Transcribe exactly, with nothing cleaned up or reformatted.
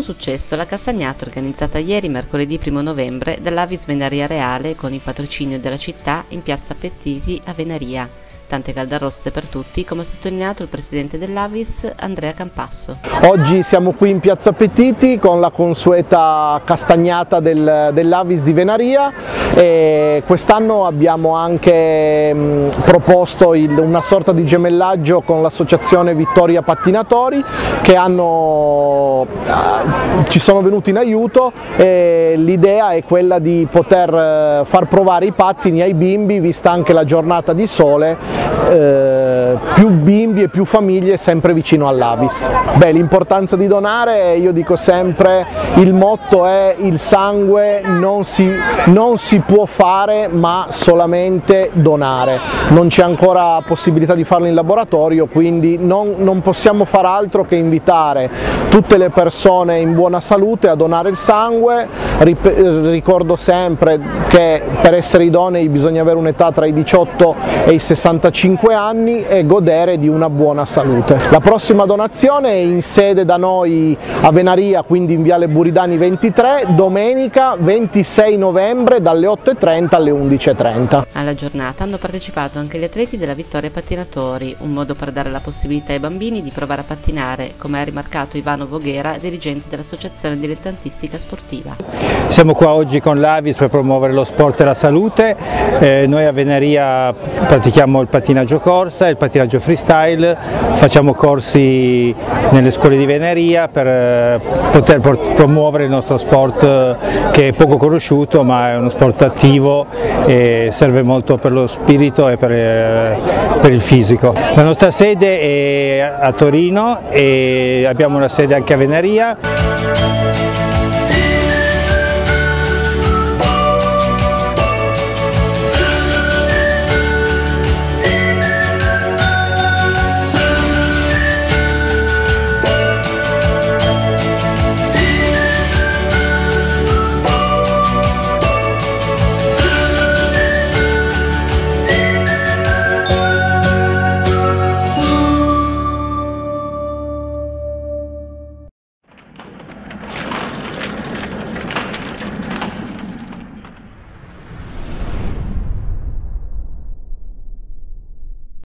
successo la castagnata organizzata ieri mercoledì primo novembre dall'Avis Venaria Reale con il patrocinio della città in piazza Pettiti a Venaria. Tante caldarosse per tutti, come ha sottolineato il presidente dell'Avis Andrea Campasso. Oggi siamo qui in piazza Pettiti con la consueta castagnata del, dell'Avis di Venaria e quest'anno abbiamo anche mh, proposto il, una sorta di gemellaggio con l'associazione Vittoria Pattinatori che hanno, eh, ci sono venuti in aiuto e l'idea è quella di poter eh, far provare i pattini ai bimbi, vista anche la giornata di sole. Eh, più bimbi e più famiglie sempre vicino all'Avis. Beh, l'importanza di donare, io dico sempre, il motto è il sangue non si, non si può fare ma solamente donare. Non c'è ancora possibilità di farlo in laboratorio, quindi non, non possiamo far altro che invitare tutte le persone in buona salute a donare il sangue. Ricordo sempre che per essere idonei bisogna avere un'età tra i diciotto e i sessantacinque anni e godere di una buona salute. La prossima donazione è in sede da noi a Venaria, quindi in Viale Buridani ventitré, domenica ventisei novembre dalle otto e trenta alle undici e trenta. Alla giornata hanno partecipato anche gli atleti della Vittoria Pattinatori, un modo per dare la possibilità ai bambini di provare a pattinare, come ha rimarcato Ivano Voghera, dirigente dell'Associazione Dilettantistica Sportiva. Siamo qua oggi con l'Avis per promuovere lo sport e la salute. Eh, noi a Venaria pratichiamo il pattinaggio corsa e il pattinaggio freestyle, facciamo corsi nelle scuole di Venaria per eh, poter promuovere il nostro sport eh, che è poco conosciuto ma è uno sport attivo e serve molto per lo spirito e per, eh, per il fisico. La nostra sede è a Torino e abbiamo una sede anche a Venaria.